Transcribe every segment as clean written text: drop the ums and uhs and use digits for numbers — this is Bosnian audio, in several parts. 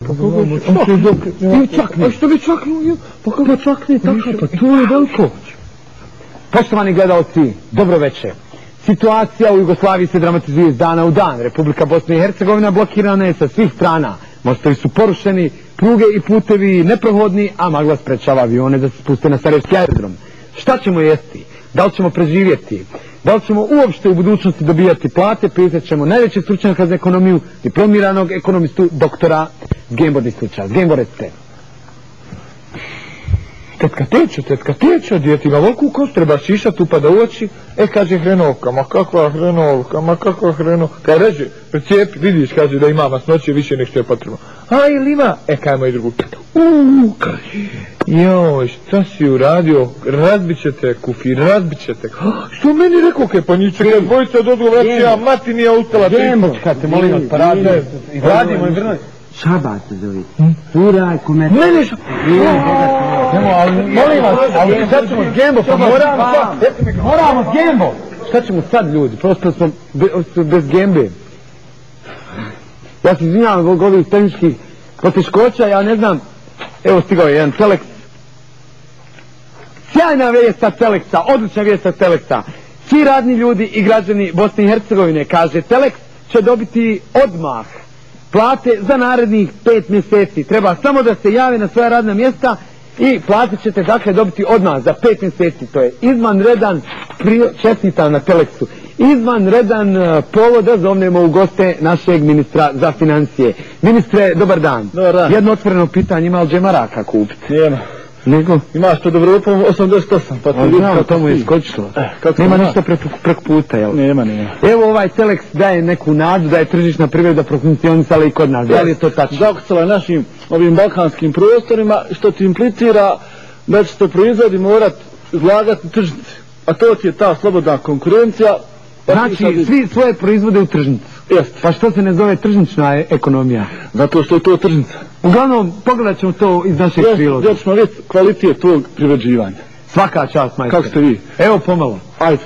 A što bi čaknuo? Pa kako čakne tako? Pa to je veliko. Poštovani gledalci, dobro večer. Situacija u Jugoslaviji se dramatizuje iz dana u dan. Republika Bosna i Hercegovina blokirana je sa svih strana. Mostovi su porušeni, pruge i putevi neprohodni, a magla sprečava avione da se spuste na Sarajevski aerodrom. Šta ćemo jesti? Da li ćemo preživjeti? Da li ćemo uopšte u budućnosti dobijati plate? Pitat ćemo najvećeg stručnjaka za ekonomiju, diplomiranog ekonomistu, doktora Zgembo Dislića. Zgembo, recite. Tetka teče, djeti ima veliku kost, treba šišat, upada u oči. Kaže hrenovka, ma kakva hrenovka. Kaj reže, precijepi, vidiš, kaže da ima masnoće više nek što je potrebno. A ili ima? Kajmo i drugu. Joj, šta si uradio? Razbit ćete, Kufi, razbit ćete. Što meni rekao kaj pa niče, kaj bojica od odgovacija, mati nije ustala. Zgembo, čekajte, molim vas, pa radite. Radimo i vrlo. Šabat se zove. Suraj, komentar. Mene što? Molim vas, ali sad ćemo Zgembo, pa moramo Zgembo. Šta ćemo sad, ljudi? Prosto smo bez Zgembe. Ja se izvinjavam zbog ovih tehničkih poteškoća, ja ne znam. Evo stigao je jedan Telex. Sjajna vijest sa Telexa, odlična vijest sa Telexa. Svi radni ljudi i građani Bosne i Hercegovine, kaže, Telex će dobiti odmah plate za narednih 5 mjeseci. Treba samo da se jave na svoja radna mjesta i plate ćete dakle dobiti odmah za 5 mjeseci. To je izvanredan, čestitam na Telexu, izvanredan povod da zovnemo u goste našeg ministra za financije. Ministre, dobar dan. Dobar dan. Jedno otvoreno pitanje, ima li džemaraka kupiti? Nema. Nego? Imaš to dobro lupo 88, pa to znam, to mu je skočilo. Nema ništa preko puta, jel? Nema. Evo ovaj Telex daje neku nadu da je tržišna privreda profunkcionisala i kod nas. Da li je to tačno? Zakucala je našim ovim balkanskim prostorima, što ti implicira da će to proizvodi morat izlagati tržnice. A to ti je ta slobodna konkurencija. Znači, svi svoje proizvode u tržnicu. Jeste. Pa što se ne zove tržnična ekonomija? Zato što je to tržnica. Uglavnom, pogledat ćemo to iz našeg priloga. Gdje ćemo vidjeti kvalitet tog privređivanja. Svaka čast, majster. Kako ste vi? Evo pomalo. Ajde.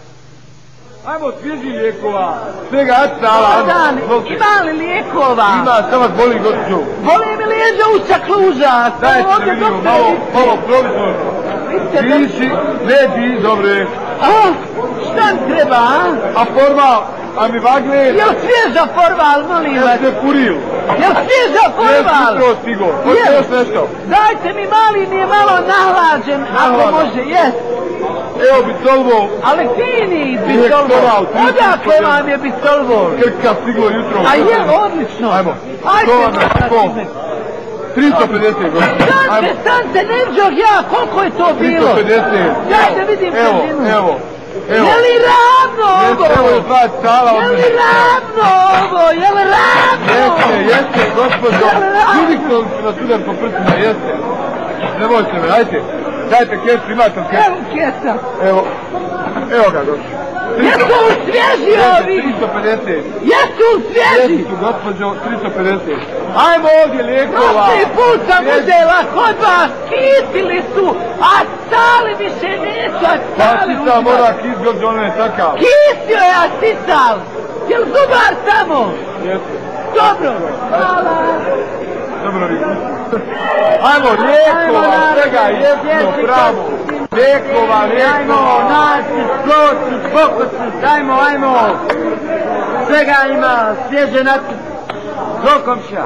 Ajmo svježi lijekova. Svega atala. Ima li lijekova? Ima, samo boli gospođo. Boli mi lijeđa usta kluža. Dajte da vidimo, malo provizor. Piši, vedi, dobre. Šta mi treba, a formal, a mi vagle... Jel svježa formal, molim vas? Jeste kuril. Jel svježa formal? Jeste jutro stigo. Hoće još nešto? Dajte mi, mali mi je malo nahlađen, ako može, jes. Evo Bistolvo. Ali fini Bistolvo. Odakle vam je Bistolvo? Krka stiglo jutro. A je, odlično. Ajmo. Ajde. 350, gospodin. Stante, ne vđog ja, koliko je to bilo? 350. Dajte vidim težinu. Evo. Je li ravno ovo? Evo je 2 cala. Je li ravno ovo? Je li ravno? Jeste, gospodo. Judiknuli su nas udar po prstima, jeste. Nemojte me, dajte kesu, imate kesu. Evo kesa. Evo ga, gospodo. Jesu li svježi ovi? 350. Jesu li svježi? Jesu, gospođo, 350. Ajmo ovdje lijekova. Prošli put sam uzela kod vas, kisili su, a stali više neću, a stali uzela. Pa mora kis, gospođo, ono je takav. Kisio je, a sisal. Jel zubar samo? Jesu. Dobro. Hvala. Dobro vi. Ajmo lijekova, svega jeftino, pravo. Lijekova. Ajmo, naći, ploči, pokoci, ajmo. Svega ima, svježe naći. Do komšija.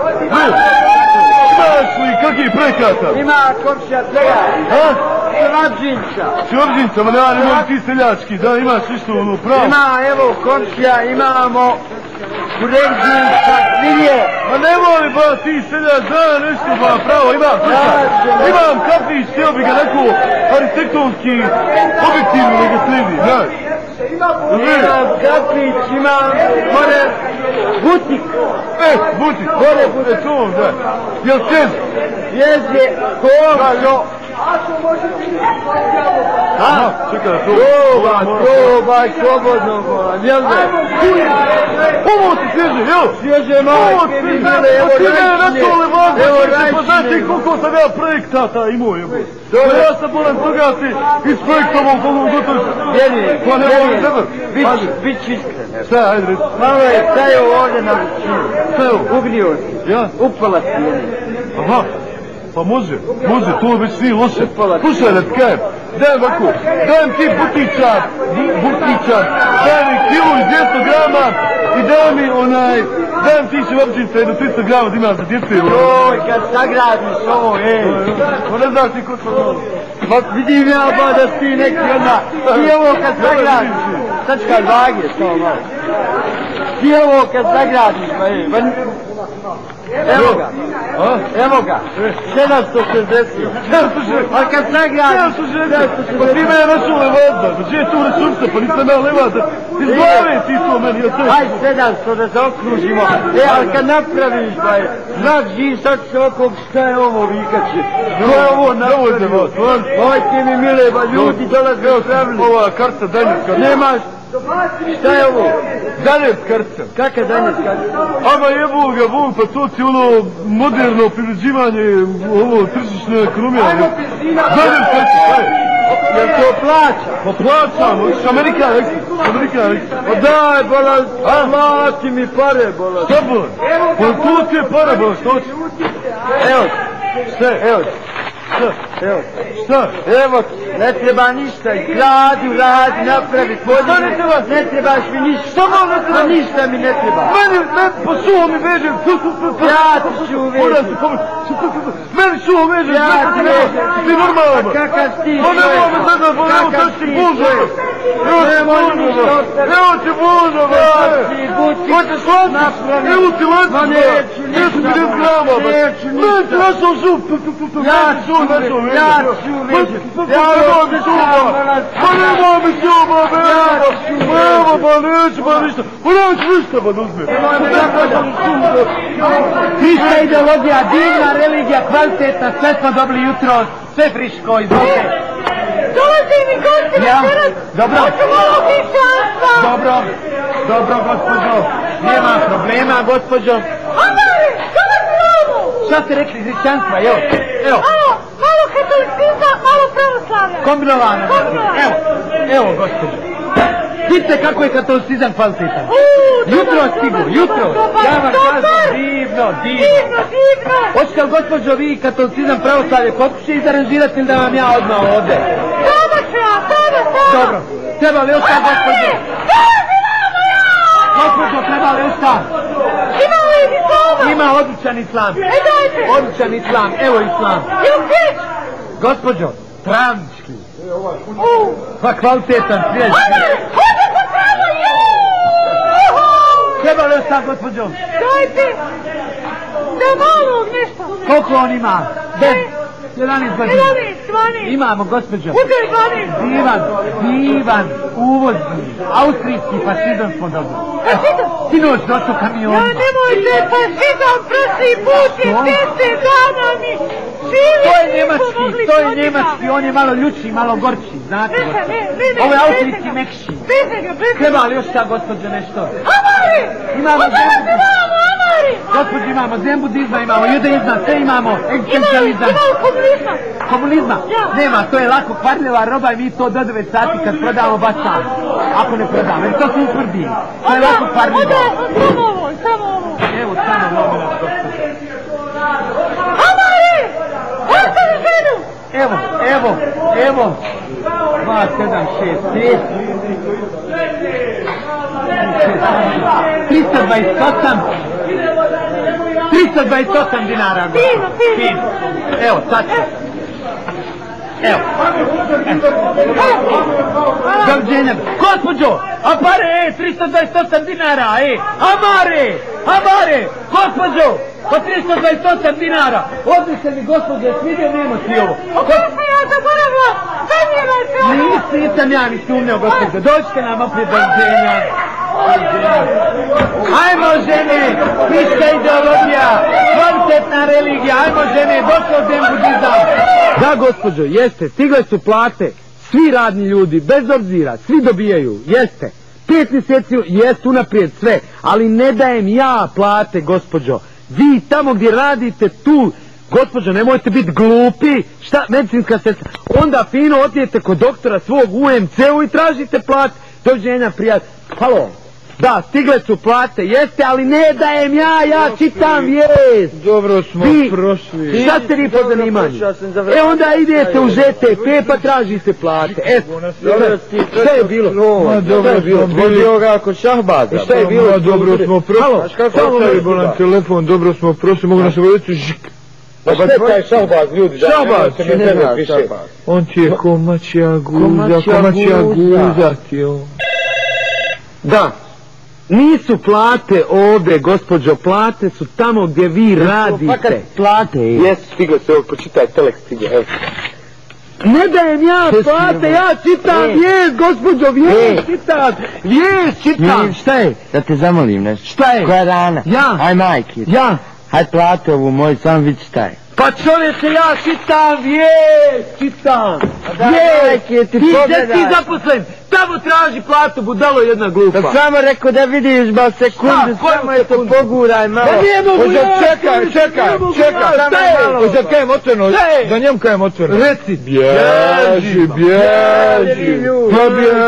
Imaš li kakvih projekata? Ima komšija svega. Čorđinča, ma nema ti seljački, da imaš išto ono pravo. Ima, evo komšija, imamo Čorđinča, vidje. Ma nemoj ba ti seljač, da nešto ba pravo, imam kafić, htio bi ga neko arhitektonski objektivno da ga sledi, znaš. Imam kafić, imam gore butik. Butik, gore bude to, da. Jel sjez? Sjez je ko? Čekaj da probaj, slobodno volan, jel da? Ovo ti svježe, jel? Svježe majke mi bile, evo rajčine, ti koliko sam ja projektata imao, jebo. Ja sam moram toga si isprojektovao koliko gotovo. Pa ne mogu tebe. Bit ću iskren. Šta, ajde reći. Malo je stajao ovdje na većinu. Stajao? Ugnio si. Ja? Upala si jedin. Aha. Pa može, to već nije loše. Slušaj da ti kajem, daj ovako, dajem ti butičar, daj mi kilu i 200 grama i dajem ti ševapčice jedno 300 grama da imaš za djece. Joj, kad sagradiš ovo, Pa ne znaš ti ko to dobro. Ma vidim ja ba da si neki onda, ti ovo kad sagradiš, sačkaj vage, samo malo. Ti ovo kad sagradiš, evo ga, 760. A kad sagradiš, 760. Pa ti me je našao levada, pa gdje je tu resursa, pa nisam ja levada. Izglave ti to meni, ja sve. Aj 700 da zaokružimo, ali kad napraviš, znak živ, sad se okog, šta je ovo vikaće? Ko je ovo napravio? Ojte mi mile, ljudi dolaze u pravili. Ova karta, Danjec karta. Nemaš. Šta je ovo? Danjec karta. Kakva Danjec karta? Ama jebu ga, Bog, pa to ti ono moderno privređivanje, ovo tržišne ekonomije. Danjec karta, Jel to plaća? Pa plaćamo, iš Amerika rekli. Pa daj, bola, plati mi pare, bola. Šta bola? Pa to ti je pare, bola, što će? Evo, Šta? Evo, ne treba ništa, gradi, uradi, napravi, podigne, ne trebaš mi ništa. Šta malo ne treba? Ništa mi ne treba. Pa suho mi veže. Ja ti ću uvežem. Meni suho veže. Ja ti vežem. Ti normalno. Kakav ti Pa nemoj me sada, pa evo sad ti bužo. Evo ti bužo. Hoćeš lančić? Evo ti lančić. Neću 50 grama. Neću našao žup. Ja ću uvežem. Pa nemoj mi suho, evo pa neću pa ništa. Pa neću ništa pa uzme. Ista ideologija, divna religija, kvalitetna, sve smo dobili jutro, sve friško, izvolite. Dolazi mi gosti večeras, dobro. hoću malo hrišćanstva. Dobro, gospođo, nema problema, gospođo. Amare, dolazi ovo. Šta ste rekli, hrišćanstva, evo. Malo katolicizma, malo pravoslavlja. Kombinovano, evo, gospođo. Vidite kako je katolicizam kvalitetan. Jutro. Ja vam kažem, divno. Hoćete li, gospođo, vi katolicizam pravoslavlje kod kuće izaranžirati ili da vam ja odmah ovdje? Sama ću ja. Dobro. Treba li ostati, gospođo? Gospođo, treba li ostati? Ima li islama? Ima odličan islam. Dajte. Odličan islam, evo islam. Ili peć? Gospođo, travnički. Pa kvalitetan, prijatelj. Hode po travu, Treba li ostati, gospođo? Dajte. Da malog nešto. Koliko on ima? 11 godina. 12. Imamo, gospođo. Udaj glavim. Divan, uvozni, austrijski fašizam smo dobili. Fašizam? Sinoć došao kamionima. Ja nemojte fašizam, prošli put je 10 dana mi živi. To je njemački, on je malo ljuči, malo gorči, znate. Ovo je austrijski mekši. Treba li još šta, gospođo, nešto? Amari! Imamo Amari! imamo zen budizma, imamo judaizma, sve imamo, egzistencializam. Imamo Komunizma? Nema, to je lako kvarljiva roba i mi to do 9 sati kad prodamo bacamo. Ako ne prodamo, jer to se utvrdi. To je lako kvarljivo. Samo ovo. Evo, samo ovo nas, gospođo. Amari! Ostavi ženu! Evo. 2, 7, 6, 5. 328 dinara. Fino. Evo, sad ću. Evo. Doviđenja. Gospođo, a pare, 328 dinara, Amare, gospođo, pa 328 dinara. Ovdje se mi, gospođo, svidio, nemo ti ovo. Kako sam ja zaboravila? Nisam ja ni sumnjao, gospođo, dođite nam opet doviđenja. Ajmo žene, friška ideologija, kvalitetna religija, ajmo žene, došlo zen budizam. Da, gospođo, jeste, stigle su plate, svi radni ljudi, bez obzira, svi dobijaju, jeste. 5 mjeseci jest unaprijed sve, ali ne dajem ja plate, gospođo. Vi tamo gdje radite tu Gospođo, nemojte biti glupi. Šta, medicinska sestra? Onda fino odijete kod doktora svog u UMC-u i tražite plat. Doviđenja, prijatelj. Halo. Da, stigle su plate, jeste, ali ne dajem ja čitam vijest. Dobro smo prošli. Šta ste vi po zanimanju? Onda idete u ŽTP pa tražite plate. Šta je bilo? Dobro je bilo. Vodio ga kod Šahbaza. Šta je bilo? Dobro smo prošli. Ostavimo nam telefon, dobro smo prošli, mogu nas voditi žik. Pa šta je taj Šahbaz, ljudi? Šahbaz! On ti je komačija guza ti je on. Da. Nisu plate ovdje, gospođo, plate su tamo gdje vi radite. Fakat plate. Jesu, stigle se ovo, počitaj, telek stigle, evo. Ne dajem ja plate, ja čitam vijest, gospođo, vijest čitam. Šta je? Da te zamolim nešto. Šta je? Koja dana? Ja. Aj majke. Ja. Hajde plate ovu moju, sam vidi šta je. Pa čovječe, ja čitam vijest, čitam. Majke, ti Ti pogledaj. zaposlen, tamo traži platu, budalo jedna glupa. Da samo rekao da vidiš ba sekundu, samo je to poguraj malo. Da nije mogu ja. Čekaj, za kajem otvoreno, za njem kajem otvoreno. Reci. Bježi. Pa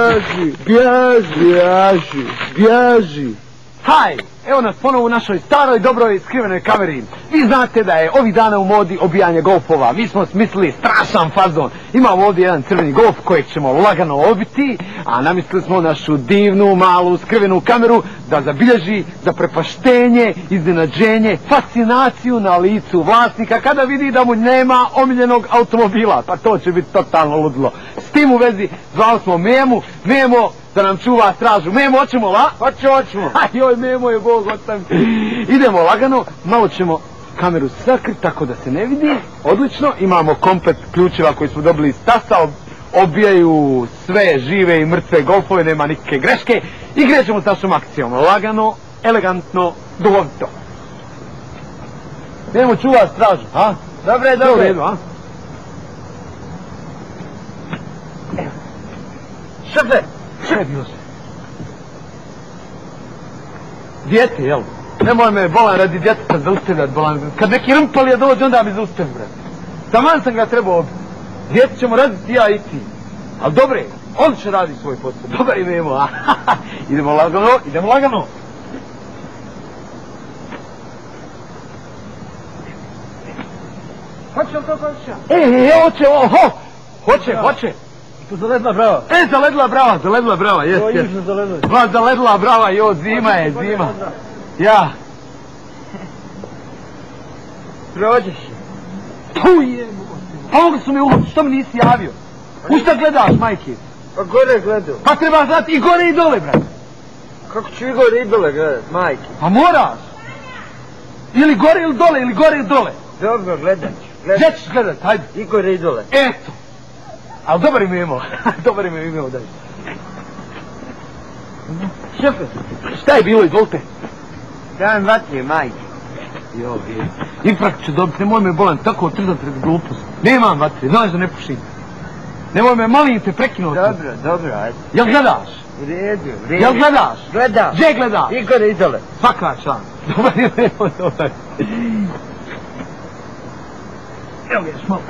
bježi. Haj, evo nas ponovo u našoj staroj, dobroj, skrivenoj kameri. Vi znate da je ovih dana u modi obijanje golfova. Mi smo smislili strašan fazon. Imamo ovdje jedan crveni golf kojeg ćemo lagano obiti, a namislili smo našu divnu, malu, skrivenu kameru da zabilježi zaprepaštenje, iznenađenje, fascinaciju na licu vlasnika kada vidi da mu nema omiljenog automobila. Pa to će biti totalno ludilo. S tim u vezi zvali smo Memo da nam čuva stražu. Memo, hoćemo la? Hoćemo. Joj, Memo je Bog otav. Idemo lagano, malo ćemo kameru sakriti tako da se ne vidi. Odlično, imamo komplet ključeva koji smo dobili iz tasta, obijaju sve žive i mrtve golfove, nema nikakve greške i krećemo s našom akcijom. Lagano, elegantno, duhovito. Memo, čuva stražu, a? Dobre. Šefe! Šta je bilo se? Dijete, jel? Nemoj me, bolan, radi djeteta zaustavljati, bolan. Kad neki rmpalija dođe, onda mi zaustavim, bre. Taman sam ga trebao obiti. Dijete ćemo raditi ja i ti. Ali dobre, on će radi svoj posao. Dobar imamo, idemo lagano. Hoće li to hoće? Tu zaledla brava. Zaledla brava, jes. Zaledla brava, zima je. Ja. Prođeš. Tu je. Pa mogli su mi uloviti, što mi nisi javio? U šta gledaš, majke? Pa gore gledam. Pa treba znati i gore i dole, brat. Kako ću i gore i dole gledat, majke? Pa moraš. Ili gore ili dole. Dobro, gledat ću. Gdje ćeš gledat, hajde. I gore i dole. Eto. Ali dobar im je imao. Daj. Šefe. Šta je bilo, izvolite? Dajem vatri, majke. Infrakt ću dobiti, nemoj me bolan tako trzati pred glupost. Nemam vatre, znaš da ne pušim. Nemoj me, molim te, prekinuti. Dobro, ajde. Jel gledaš? U redu. Jel gledaš? Gledam. Gdje gledaš? I gore i dole. Svaka član. Dobar. Evo vidiš malo.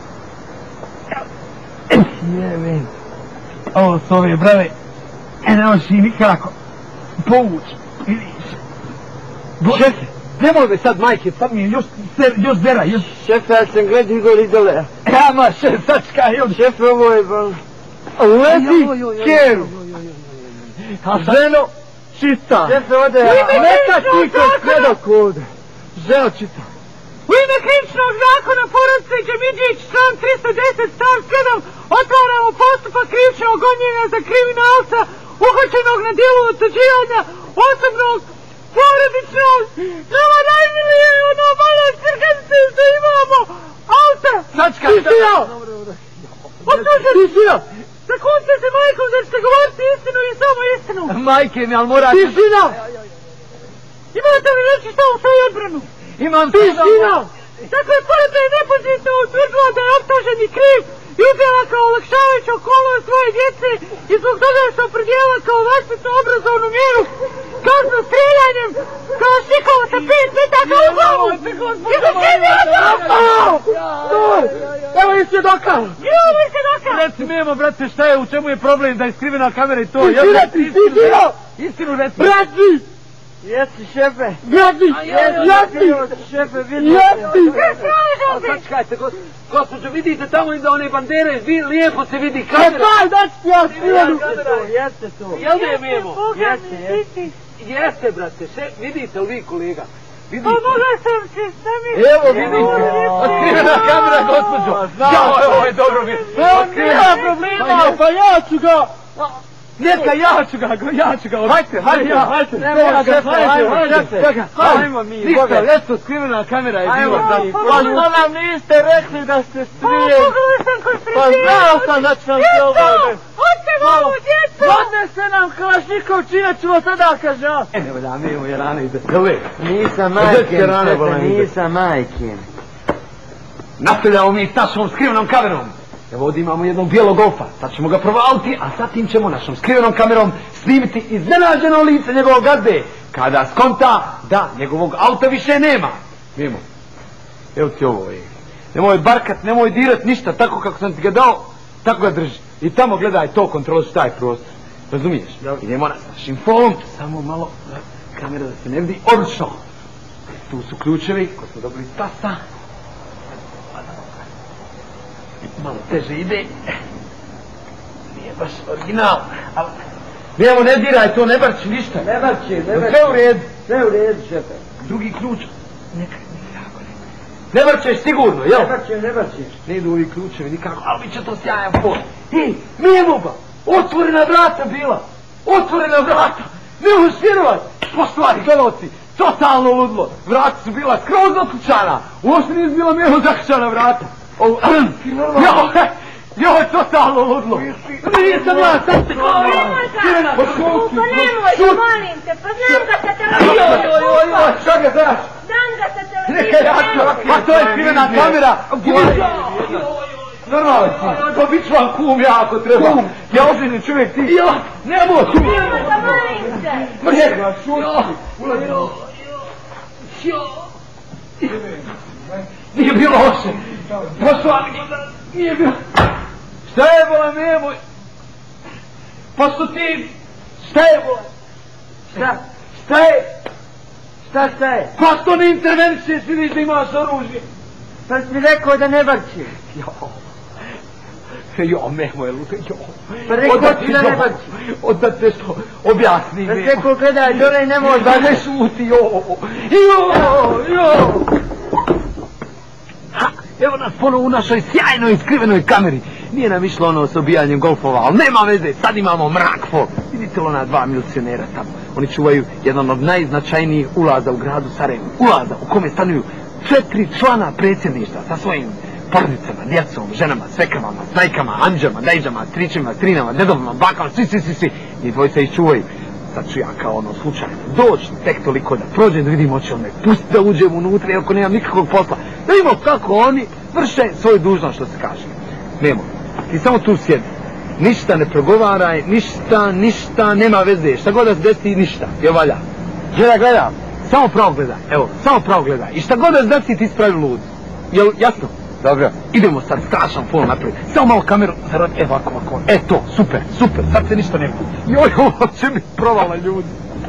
Jevim. Ovo su ove brave. Ne možeš i nikako povući. Vidiš. Šefe, nemoj me sad, majke, sad mi je još zera. Šefe, ja sam gledao i gore i dole. Kama, sačka, Šefe, ovo je bol. Leti keru. Ženo, čita. Šefe, ode ja. Neka ti ko skredo kod. Ženo, čita. U ime krivičnog zakona porodice Džemidžić, član 310 stav 7, otvaramo postupak krivičnog gonjenja za kriminalca uhvaćenog na dijelu otuđivanja osobnog, porodičnog, nama najmilije ono malo crkanice što imamo, auta! Sačka, Tisina! Tisina! Zakunite se majkom da ćete govoriti istinu i samo istinu! Majke mi, ali morate... Tisina! Imate li reći šta u svoju odbranu? Imam Tisina! Dakle, policija je nepozitno utvrdila da je optuženi kriv i uzela kao olakšavajuću okolnost svoje djece i zbog toga se opredijela kao vaspitno obrazovnu mjeru kaznu streljanjem Kalašnjikova sa 5 metaka u glavu! Evo i svjedoka! Evo i svjedoka! Reci Memo, brate, šta je, u čemu je problem da je skrivena kamera i to? Istinu reci! Brati! Jesi, šefe! Brati! Šefe, vidite! Sačekajte, gospođo, vidite tamo iza one bandere, lijepo se vidi kamera. Jeste to! Jel da je Memo? Jeste. Jeste, brate, vidite li vi, kolega? Pomogla sam se, šta mi... Evo, vidite, otkrivena kamera, gospođo. Ovo je dobro mi. Nema problema, pa ja ću ga... Neka, ja ću ga. Hajde. Nema ga, hajmo mi. Ništa, eto, otkrivena kamera je bila. Pa što nam niste rekli da ste strije? Pomogla sam kod Pa znao sam da ću vam se obaviti. Odte malo, djeco! Odnese nam Kalašnjikov, čine ćemo sada kaža. Evo da, mi imamo je rane iza. Jel ve? Nisam majkin, nisam majkin. Nastavljamo mi s našom skrivenom kamerom. Evo ovdje imamo jednog bijelog golfa, sad ćemo ga provaliti, a zatim ćemo našom skrivenom kamerom snimiti iznenađeno lice njegovog gazde, kada skonta da njegovog auta više nema. Mimo, evo ti ovo, nemoj barkat, nemoj dirat ništa, tako kako sam ti ga dao, tako ga drži. I tamo gledaj to, kontroliš taj prostor, razumiješ? Idemo na našim folom, samo malo kamera da se ne vidi, odlično. Tu su ključevi, koji smo dobili iz tasta. Malo teže ide, nije baš original, ali... Nemo, ne diraj to, ne barči ništa. Ne barči. Sve u redu, šefe. Drugi ključ, neka, nikako ne. Ne barčeš sigurno, jel? Ne barčiš. Ne idu ovi ključevi nikako, ali bit će to sjajan fol. Nemo ba, otvorena vrata bila, ne možeš vjerovat. Poštovani gledalci, totalno ludlo, vrata su bila skroz otključana, uopšte nije bila Memo zaključana vrata. Joj, totalno ludlo. Nisam ja, sad se kao... Nemojte, molim te, pa znam ga sa televizijom. Joj, šta ga znaš? Znam ga sa televizijom. Neka ja, pa to je skrivena kamera. Normalno si, pa bit ću vam kum ja ako treba. Ja ozbiljni čovjek ti. Nemoj tu. Nemojte, molim te. Mrjek, ulazi. Nije bilo loše. Poštovani gledalci, nije bilo. Šta je bola Memo? Pa što ti... Šta je bola? Šta je? Pa što ne intervenišeš, vidiš da imaš oružje. Pa si mi rekao da ne barči. Jo, Memo je luda, jo. Pa rekao ti da ne barči. Onda te što objasni, Pa Memo. rekao gledaj, dole ne može. Da ne šuti, jo. Evo nas ponovo u našoj sjajnoj skrivenoj kameri. Nije nam išlo ono s obijanjem golfova, ali nema veze, sad imamo mrak fol. Vidite li ona dva milicionera tamo? Oni čuvaju jedan od najznačajnijih ulaza u gradu Sarajevo. Ulaza u kome stanuju 4 člana predsjedništva sa svojim porodicama, djecom, ženama, svekrvama, snajkama, anđama, dajđama, stričima, strinama, dedovima, bakama, svi. Njih dvojica ih čuvaju. Sad ću ja kao ono slučajno doći tek toliko da prođem da vidim hoće on me pustiti da uđem unutra iako nemam nikakvog posla. Da vidimo kako oni vrše svoju dužnost što se kaže. Nemo, ti samo tu sjedi. Ništa ne progovaraj, ništa, nema veze. Šta god da se desi, ništa. Jel valja? Gledam. Samo pravo gledaj. Evo, samo pravo gledaj. I šta god da se desi, ti spravi lud. Jel jasno? Dobro. Idemo sad strašan fol napraviti. Samo malo kameru. Evo ovako. To, super. Sad se ništa ne vidi. Joj, ovo će mi provala ljudi.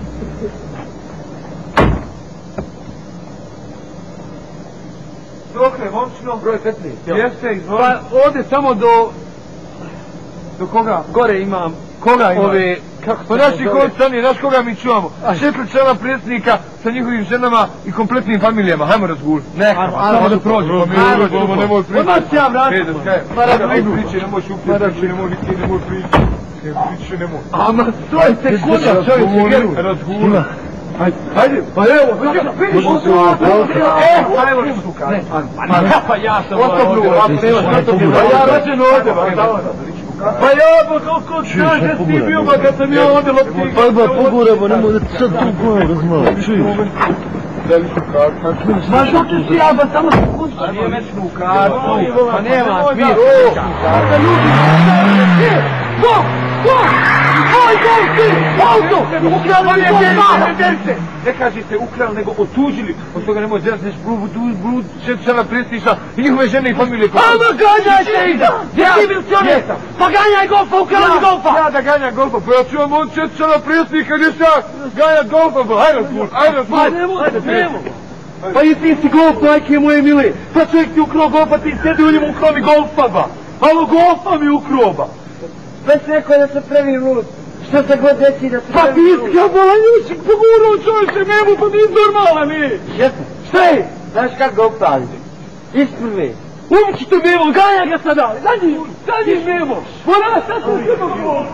Dokle, momčino? Broj 15. Jeste, izvoli. Pa ovdje samo do... Do koga? Gore imam. Koga ima? Ove... Pa naši konstani, znaš koga mi čuvamo? 4 člana predsjednika sa njihovim ženama i kompletnim familijama. Hajmo razgovoriti. Neka. Samo da prođemo. Nemoj pričati. Odmah ću ja vratiti. Nemoj priči, nemoj šupiti. Nemoj priči. Priči, nemoj. Ama, stojite kuda, čovječe, vjeruj. Razgovor. Hajde, pa evo, vidiš što se hajmo pa ja sam ja rođen ovdje, pa ja, koliko kaže ti bio, kad sam ja ovdje lopti. Pa poguramo, nemoj da sad tu govoru, znaš. Ma što ću si ja, ba samo sekundu. Pa nije mečnu kartu, pa nema smir. Pa ljudi, Tvoj golf ti! Auto! Ukrali mi golfa! Ne kažete ukrali, nego otužili. Od toga nemoj zrasneš blud čela prestiša i njihove žene i familije. Ajmo, ganjajte ih! Gdje ti bil čovjek? Pa ganjaj golfa, ukrali mi golfa! Ja da ganjam golfa, pa ja ću vam on čela prestika, gdje šta ganjat golfa, ba, hajde svul, hajde svul. Pa i ti si golf, majke moje mile. Pa čovjek ti ukrao golfa, ti sedi u njemu ukrao mi golfa, ba. Alo, golfa mi ukrao, ba. Već rekao da se pravi lud. Što se god desi da se Pa pravi ti lud. skabala ljučik pogurao čovječe memu, pa ti normalan je. Šta je? Znaš kak golf pali? Isprvi. Umći tu memo, ganja ga sada. Zadnji memo. Mora sad sam sebe golf.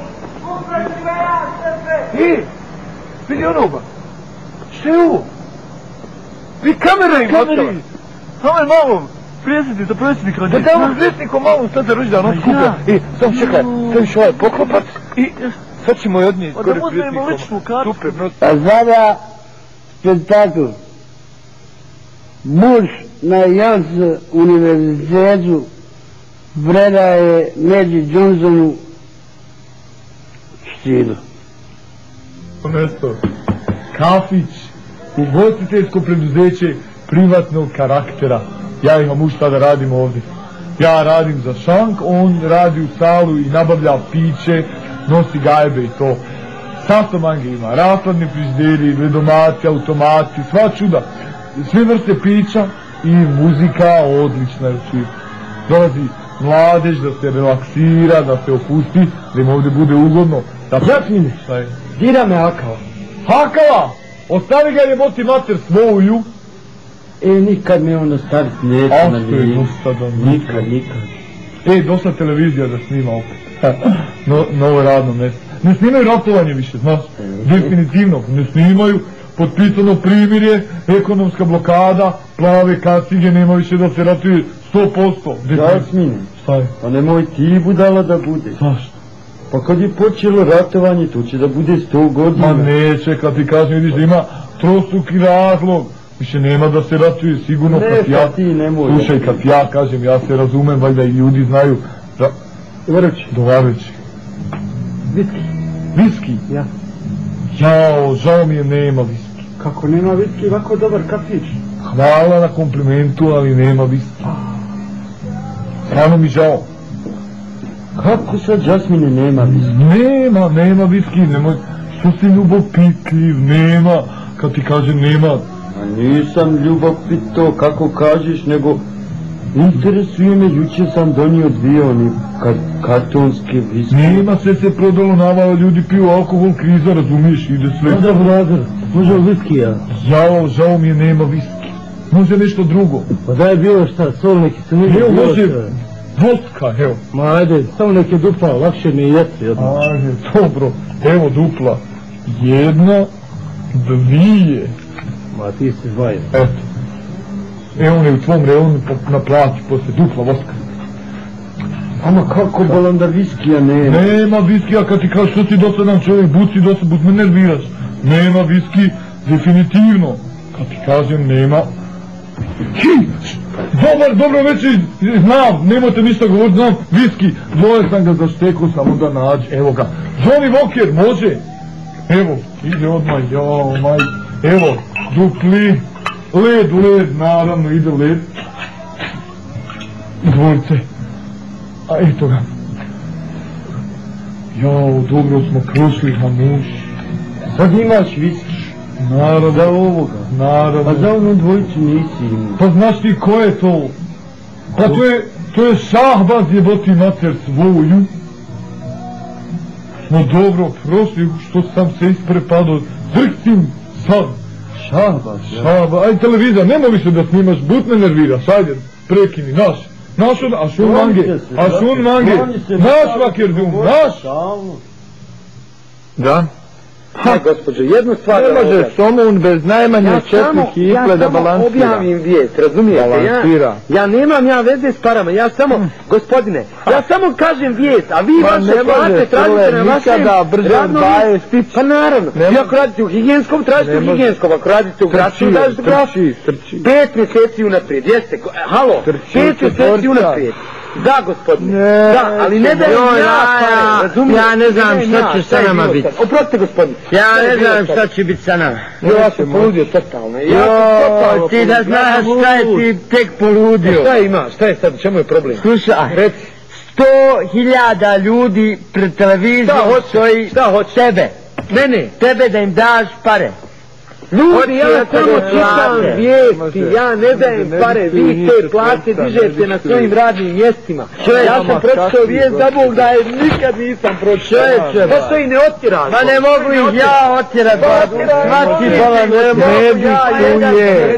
Vidi ono, ba. Šta je ovo? Vi kamera im ostala. Samo je malo predsjednik za predsjednika. Da damo predsjednikom malo sad za rođendan, on skuplja. I sam čekaj, staviš ovaj poklopac i sad ćemo i od njih gore predsjednikom. Super, no. A zada spektakl. Muž na Jones univerzitetu predaje Magic Johnsonu štilu. Mjesto, kafić, ugostiteljsko preduzeće privatnog karaktera. Ja imam šta da radim ovdje. Ja radim za šank, on radi u salu i nabavlja piće, nosi gajbe i to. Sastamange ima, rafladni frižideri, ledomati, automati, sva čuda. Sve vrste pića i muzika odlična je svi. Dolazi mladež da se relaksira, da se opusti, da im ovdje bude ugodno. Da pratni, šta je? Dira me Akava. Hakava! Ostavi ga jeboti mater svoju. Nikad me on ostavit neće na lijevu. Nikad. Dosta televizija da snima opet. Novo radno mjesto. Ne snimaju ratovanje više, znaš. Definitivno, ne snimaju. Potpisano primirje, ekonomska blokada, plave kacige, nema više da se ratuje 100%. Jasmine, pa nemoj ti budala da bude. Zašto? Pa kad je počelo ratovanje, to će da bude 100 godina. Ma neće, kad ti kažem, vidiš da ima trostruki razlog. Više nema da se ratuje, sigurno. Ne, pa ti nemoj. Slušaj, kad ja kažem, ja se razumem, valjda i ljudi znaju. Dovareći. Viski? Ja. Jao, žao mi je, nema viski. Kako nema viski, ovako dobar kafić. Hvala na komplimentu, ali nema viski. Stvarno mi žao. Kako sad, Jasmine, nema viski? Nema viski, nemoj. Što si ljubopitljiv, nema. Kad ti kažem nema. A nisam ljubopito, kako kažeš, nego interesuje me, jučer sam donio 2 oni kartonske viski. Nema, sve se prodalo, navala, ljudi piju alkohol, kriza, razumiješ, ide sve. Da, brother, može viskija? Žao mi je, nema viski. Može nešto drugo. Pa da je bilo šta, sol neki se nije bilo. Evo, može vodka, evo. Ma ajde, samo neke dupla, lakše mi jesti jedno. Ajde, dobro, evo dupla. 1, 2. Ma ti si 2. Eto. Evo on je u tvom reonu na plaći poslije dupla vodka. Ama kako bolam da viskija nema? Nema viskija, kad ti kažeš što si dosadan čovjek, buci dosad, me nerviraš. Nema viski, definitivno. Kad ti kažem nema. Dobro večer, znam, nemojte ništa govoriti, znam, viski. Dvoje sam ga zaštekao, samo da nađe, evo ga. Johnny Walker, može. Evo, ide odmah, jao, maj. Evo, dupli. Led, naravno, ide led. Dvojce. A eto ga. Jao, dobro smo prošli, hamuš. Sad imaš viski. Naravno. Za ovoga. Naravno. A za onu dvojicu nisi imao. Pa znaš ti ko je to? Pa to je Šahbaz jeboti mater svoju. No dobro, prošli što sam se isprepadao. Drhtim sad. Šahbaz, ja. Šahbaz, aj televizor, nemoj više da snimaš, but me nerviraš, ajde, prekini, naš ašun mange, naš vakerdum, naš. Da? Ha, gospođo, jednu stvar... Ne može somun bez najmanje 4 kiple da balansira. Ja samo objavim vijest, razumijete? Ja nemam veze s parama, ja samo, gospodine, ja samo kažem vijest, a vi vaše plate tražite na vašem radnom mjestu. Pa naravno, vi ako radite u higijenskom, tražite u higijenskom, ako radite u gradskom, tražite u gradskom. 5 mjeseci unaprijed, jeste, halo, 5 mjeseci unaprijed. Da, gospodine. Da, ali ne dajem ja pare, razumiješ? Ja ne znam šta će sa nama biti. Oprostite, gospodine. Ja ne znam šta će biti sa nama. Ja sam poludio totalno. Jo, ti da znaš šta je ti tek poludio. Šta ima? Šta je sad? Čemu je problem? Slušaj, 100.000 ljudi pred televizijom stoji. Šta hoće? Tebe. Mene? Tebe da im daš pare. Ljudi, ja samo čitam vijesti, ja ne dajem pare, vi te plate dižete na svojim radnim mjestima. Ja sam pročitao vijest za Bog da je nikad nisam pročitao. Pa što i ne otjeraš? Ma ne mogu ih ja otjerat, svaki bala ne mogu ja.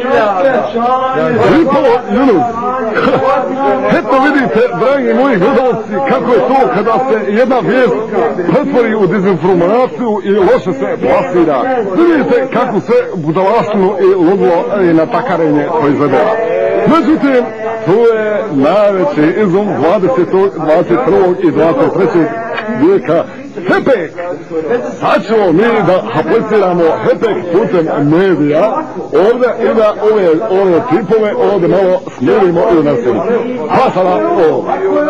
Eto vidite, dragi moji gledalci, kako je to kada se jedna vijest pretvori u dezinformaciju i loše se plasira. Vidite kako se budalaštinu i ludlo i natakarenje proizvedeva. Međutim, to je najveći izum 20. 21. i 23. vijeka. Hepek! Sad ćemo mi da apliciramo Hepek putem medija ovdje i da ove tipove ovdje malo smirimo i unesemo. Pa sada ovo.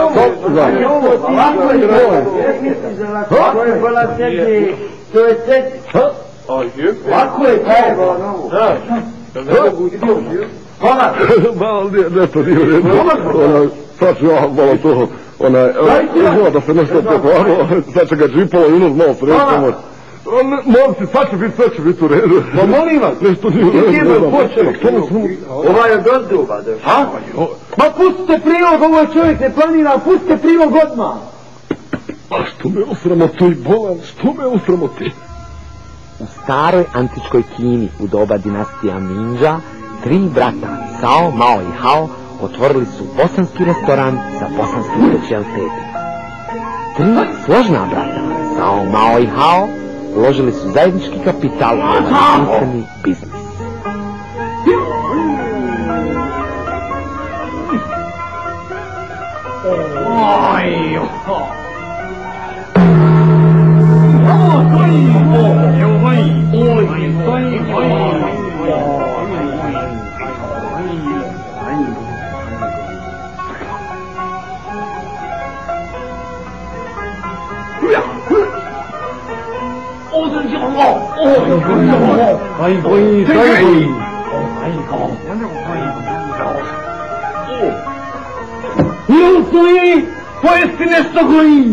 To je sve. Lako je taj. Hvala. Malo ne to nije redu. Sad ću ja malo to izgleda da se nešto pokvarilo, sad će ga džipalo i unos malo srećemo. Momci, sad će biti u redu. Pa molim vas, nešto nije u redu. Ovaj je dozduba, ha? Ma pustite prilog, ovo čovjek ne planira, pustite prilog odmah. A što me osramoti, bolan, što me osramoti? U staroj antičkoj Kini u doba dinastija Minđa 3 brata, Sao, Mao i Hao, otvorili su bosanski restoran sa bosanskim specijalitetima. 3 složna brata, Sao, Mao i Hao, uložili su zajednički kapital u jedinstveni biznis. Stoji, pojesti nešto goji.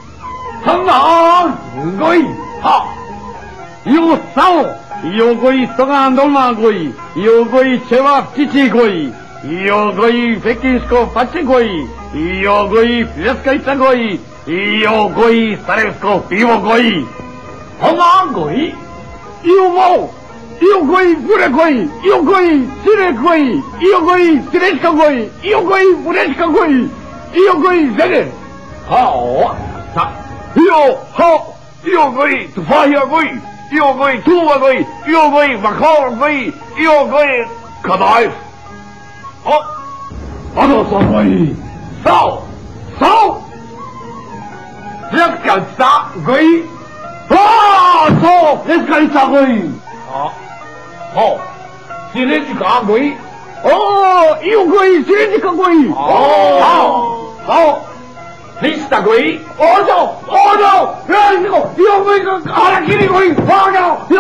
Goji. Jo sao, jo goji stogan dolma goji, jo goji ćevap čiči goji, jo goji pekinško pače goji, jo goji pljeskajica goji, jo goji sarajevsko pivo goji. Goji, jo mo, jo goji pure goji, jo goji sire goji, jo goji sirečka goji, jo goji purečka goji, jo goji zene. Jo goji tufahija goji, jo goji tuva goji, jo goji bakor goji, jo goji kadajf. Ano sam goji. Sao. Pljeskajica goji. Pljeskajica goji. Sirečka goji. Jo goji sirečka goji. Lista goji. Jo goji karakiri goji. Jo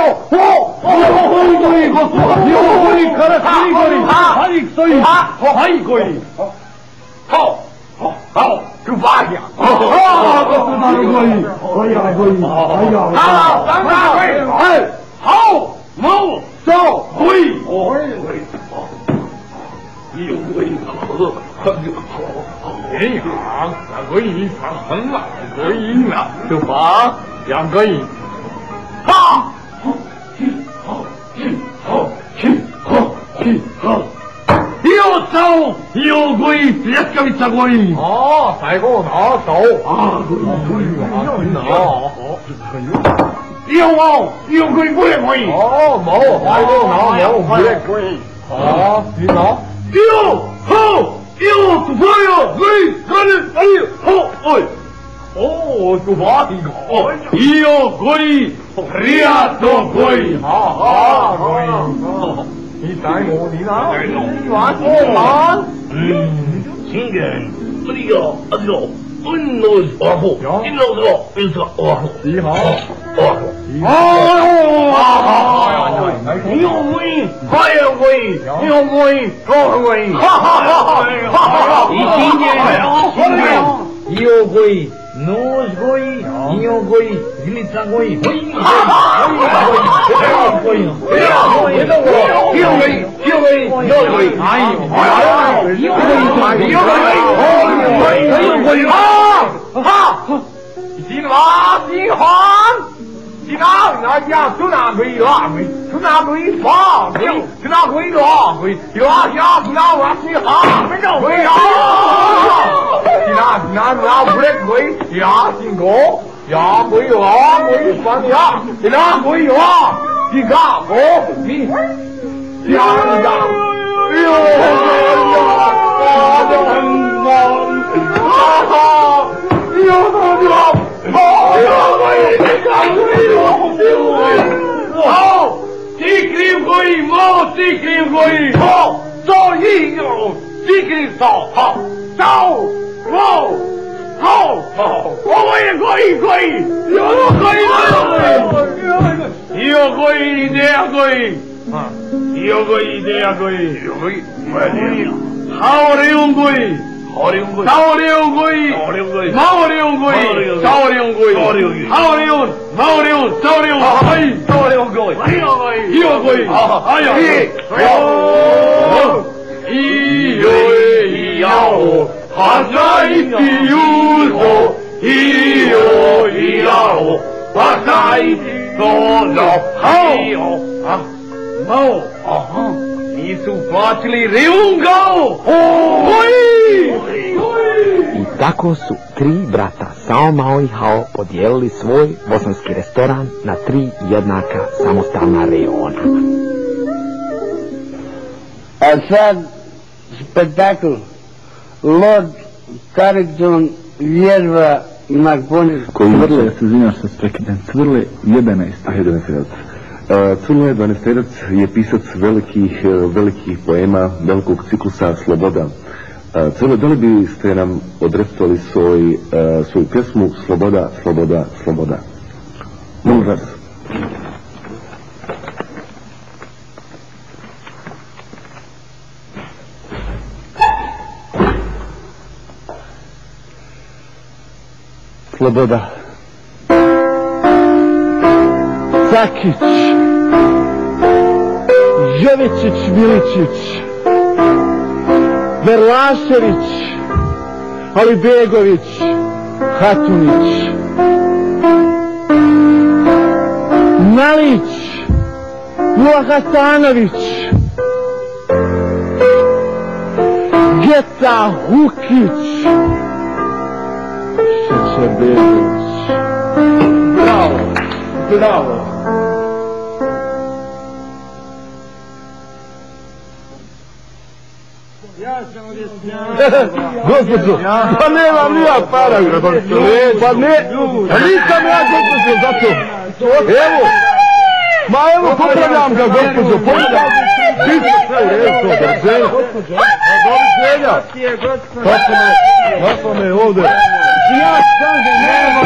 goji karakiri goji. Harik stoji. Hai goji. Tufahija. Gospodari goji. Hao. Mo. So. Goji. Jo goji. goyi sarhanla goyina tufa ya goyi ha Io sao, io goyi, pljeskavica goyi. Sai go na sao. Goyi. Io mo, io goyi bure goyi. Mo, sai go na mo bure goyi. Ni na. Io ho, io tu voglio goyi, goyi, ho, oi. Tu vai go. Io goyi, riato goyi. Goyi. 你带我，你拿，你玩我玩。 신경 우리가 아주 운노스 와고 인노스가 인스가 와고 이하 이호구이 하여구이 이호구이 호구이 이호구이 노스구이 이호구이 질리짱구이 호이구이 I tako su tri brata Sao, Mao i Hao podijelili svoj bosanski restoran na 3 jednaka samostalna rejona. A sad spektakl Lord Carrington vježba Marconi. Koji vrle, se izvinjaš što se prekidam, Cvrle 11. Cvrle 12. je pisac velikih poema, velikog ciklusa Sloboda. Cvrle, da li biste nam odrecitovali svoju pjesmu Sloboda, Sloboda, Sloboda? Molim vas. Sloboda. Sakić, Jovičić, Miličić, Verlašević, Alibegović, Hatunić, Malić, Mula Hasanović, Geta Hukić, Šešerbegović. Bravo, bravo. Gospođo, pa nemam nija para, pa ne, nisam ja gospođo za to. Evo, ma evo popravljam ga gospođo, popravljam. Ti se sve u redu, doviđenja. Doviđenja. Kako me ovdje. Ja sam ga,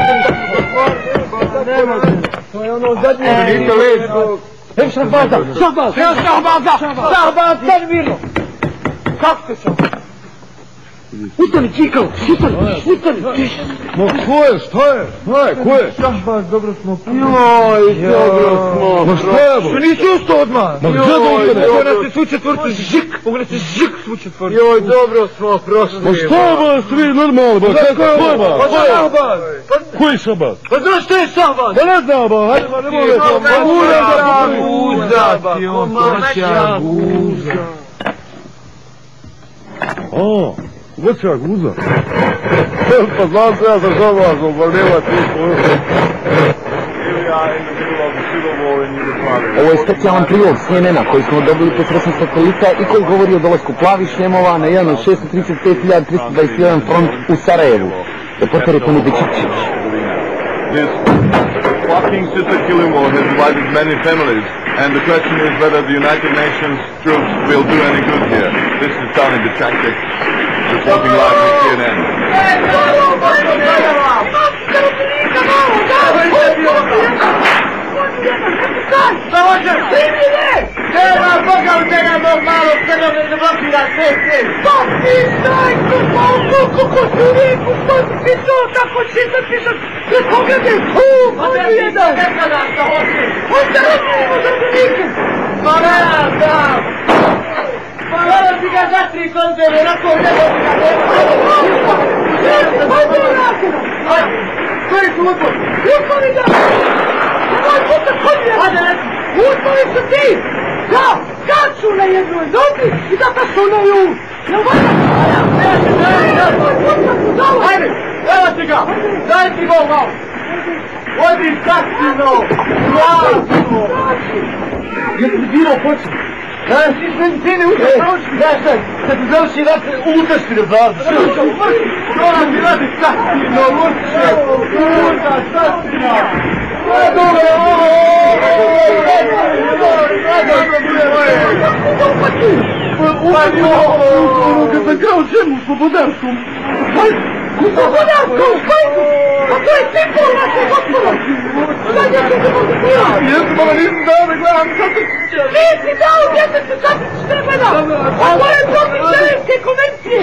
nemojte. To je ono zadnje. Vidite li? Evo Šahbaza, Šahbaza, Šahbaza, sad mirno. Kako ste sam? Ustani, čikao, ustani. Ma ko je, šta je? Ko je? Šahbaz, dobro smo prošli. Joj, dobro smo prošli. Ma šta je? Što nisi ustao odmah? Ma gdje da ustane? Pogledajte svu četvrtu, žik, pogledajte žik svu četvrtu. Joj, dobro smo prošli. Ma šta je, svi normalno, ba? Ko je, ba? Pa Šahbaz. Koji Šahbaz? Pa znaš šta je Šahbaz? Pa ne znam, ba, hajde, ba, ne mogu. Ma ura guza, ti on točja guza. O, voća guza. Pa znam se ja sa Šahbazom, pa nema ti poruke. Ovo je specijalan prilog CNN-a koji smo dobili posredstvom satelita i koji govori o dolasku plavih šljemova na jedan od 635.321 front u Sarajevu. Reporter je Toni Bečičić. Fucking Sister Kilumo has divided many families, and the question is whether the United Nations troops will do any good here. This is Tony Bichankic, reporting live from CNN. Nema Boga u tega mog malog crnog ne blokira sve. Pa ti staj, kako si uvijek uspati to, kako si se pišat, ne pogledaj, ovdje jedan. Nekada što hoćeš. Hoće razumimo za vikend. Pa ne, da. Pa ne, ti ga zatri kod mene, nakon nego ti ga nema. Hajde, nakon. Hajde, koji su utpor? Utpori da. Hajde, puta, kod mi je. Hajde, reci. Utpori su ti. Da, kad su na jednoj dobi i da pasunaju. Jel vada? Hajde, evo ti ga. Daj ti go malo. Odi saksino. Glasno. Jesi ti bilo počin? Da, si s medicine uđe naučiti. Da, šta? Kad ti završi rat, utaš ti rezultat. Šora ti radi saksino, uče. Uta, saksino. Kad sam krao ženu s slobodarskom. U slobodarskom špajku? A to je simbol naše gospoda. Sad je što se pozitivira. Jesam, ali nisam dao da gledam Satičića. Nisi dao djetetu Satičić Trebena. Ovo je protiv Ženevske konvencije.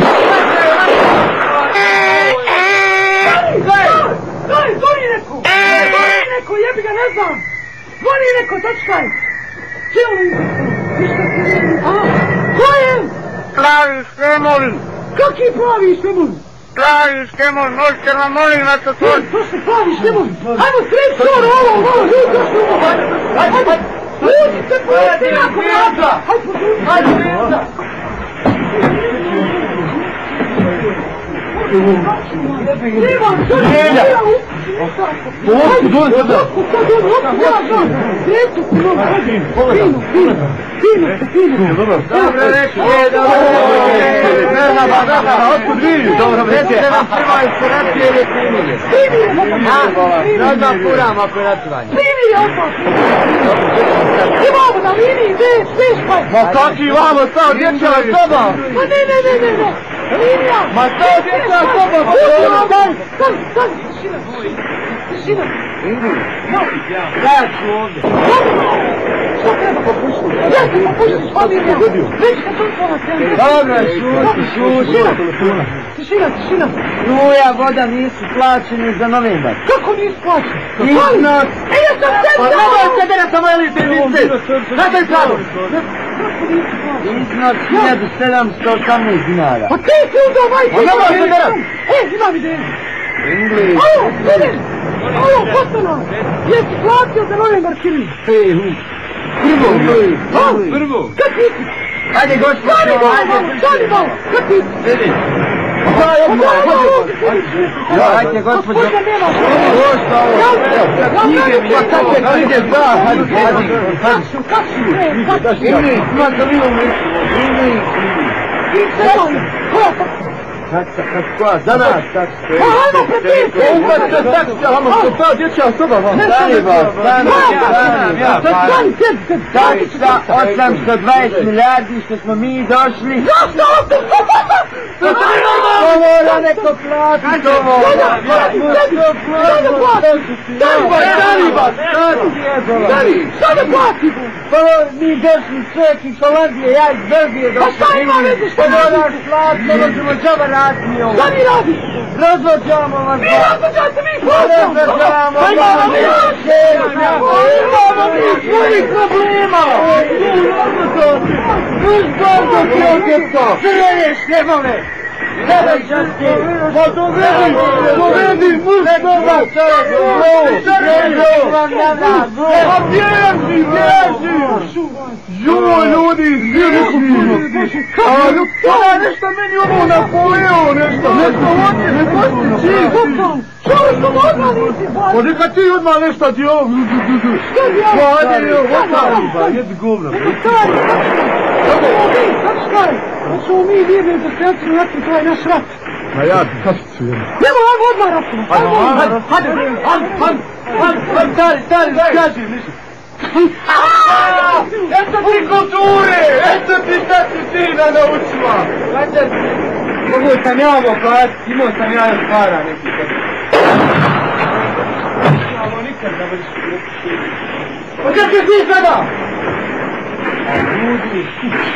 Zvoni neko! Zvoni neko, jebi ga, ne znam! Zvoni neko, točkaj! Čeli! Ništa se ne vidi. Ko je? Pravi Škemolin! Kaki pravi Škemolin? Pravi Škemolin, možete vam molim na to to? To se pravi Škemolin! Hajmo sred skoro, ovo, ljudi, ovo! Hajde! Ljudi se pojeti jako rada! Hajde, rada! Ljelja! Ovdje, dole sada! Fino! Dobro reći! Otkud vi? Dobro reći! Trebaju se ratije ili primilje? Sada puram operativanje. Primilje odmah! Imamo na liniji, gdje špaj? Ma kaki vamo, stao dječava soba! Ma ne! Linija! Ma stao dječava soba! Tišina! Ja ću ovdje. Što treba popušiti? Ja ću popušiti, što mi je? Već kad sam to na tebe. Dobro, šuti. Tišina. Struja, voda nisu plaćeni za novembar. Kako nisu plaćeni? Iznos. Ja sam sve znao. Pa nemoj se da sam moje lice lice. Sada je pravo. Iznos 1718 dinara. Pa ti si uzao majke. Pa nemoj se da. Imam ideju. English. Alo, postano. Jesi platio za novembar kili? Prvo. Kad ti? Ajde, gospodin, ajde kad ti? Sedi. Ajde, gospodin. Došta ovo. Knjige mi je. Knjige, da. Hajde. English, ima da mi English. Kakva, za nas taksa. Hajmo prepisati! Uvaćte taksa, hajmo što ta dječja soba vam. Stani ba, stani. Taksa 820 milijardi što smo mi došli. Zašto 820? To mora neko platiti ovo. Stani, šta da platimo? Pa mi došli čovjek iz Holandije, ja iz Belgije došli. Pa šta ima veze što moraš platiti, ne možemo džaba raditi ovo. Šta mi radi? Razvođamo vas. Mi razvođate, mi plaćamo. Razvođamo. Pa imamo mi svojih problema. Crvene šljemove. Gledaj časti. Pa dovedi muškova čovjek. Pa bježi. Joj, ljudi, izbjerišni. Ona nešto meni ovo Napoleon, nešto hoće, čiji. Čuo sam odmah nisi baš. Pa neka ti odmah nešto ti ovo. Što bi ja? Pa ajde, odmah, pa jedi govna. Sad škaj, da ćemo mi vjerni za sredstvu nakon to je naš rat. Ma ja ti kačicu jednu. Nemo, ajmo odmah, Rasto. Hajde, stari, skaži, ništa. Eto ti kulture! Eto ti šta si sina naučila! Hajde, mogu sam ja ovo platiti, imao sam ja još para neki kod. Ovo nikad da budeš kući. Pa gdje si ti sada? A ljudi,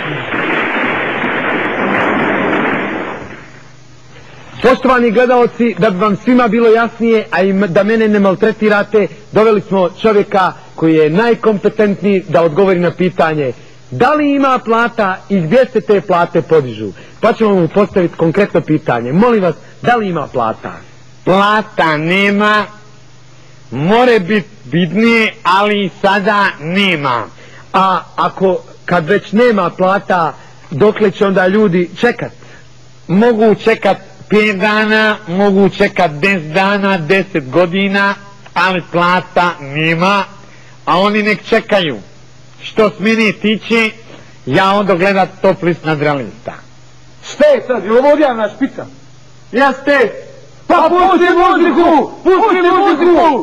Poštovani gledaoci, da bi vam svima bilo jasnije, a i da mene ne maltretirate, doveli smo čovjeka koji je najkompetentniji da odgovori na pitanje da li ima plata i gdje se te plate podižu. Pa ćemo mu postaviti konkretno pitanje. Molim vas, da li ima plata? Plata nema, more biti bitnije, ali i sada nema. A kad već nema plata, dokle će onda ljudi čekat? Mogu čekat 5 dana, mogu čekat 10 dana, 10 godina, ali plata nema, a oni nek čekaju. Što s mene tiče, ja odo gledat Top list nadrealista. šta je sad, je ovo odjavna špica? Jeste! Pa pusti muziku! Pusti muziku!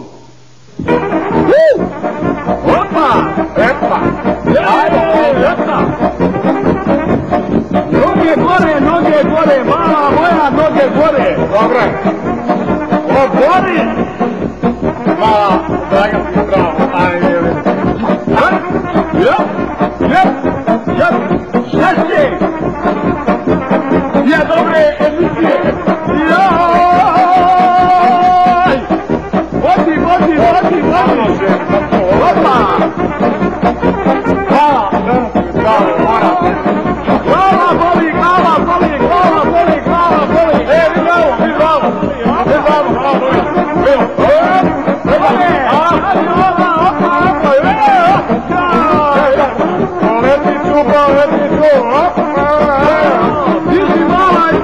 Opa! Epa! Epa! Noge gore, mala moja, noge gore! Dobre! O, gori! Mala, draga ti je pravo, ajde, šta će? Ja, dobre emisije! Jaj! Vodi! Opa! Glava boli! Vi bravo! Leti čupa! Diži malaj!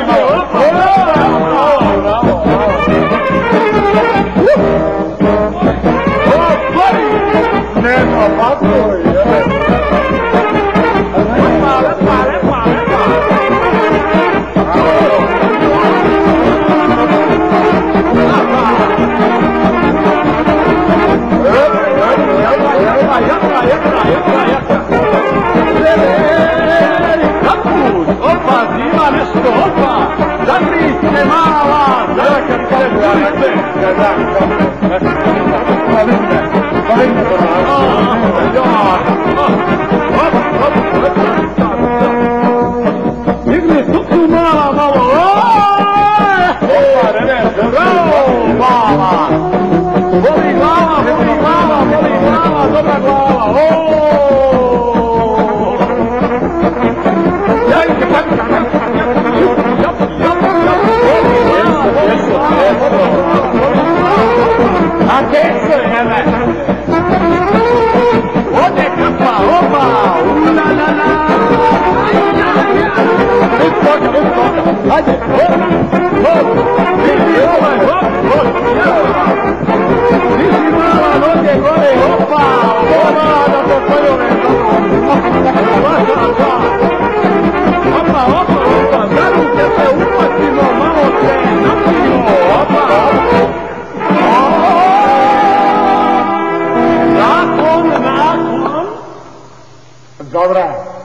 Nema patroj! Digni stupu mala malo! Bravo mala! Boli glava, dobra glava! A djeco je ne! Ode kapa, opa! Ulalala! Hajde! Diži mala noge gore, opa! Opa, da to poljove! Opa! Da ruke se upatimo, malo se napijemo! Opa! Nakon! Dobra!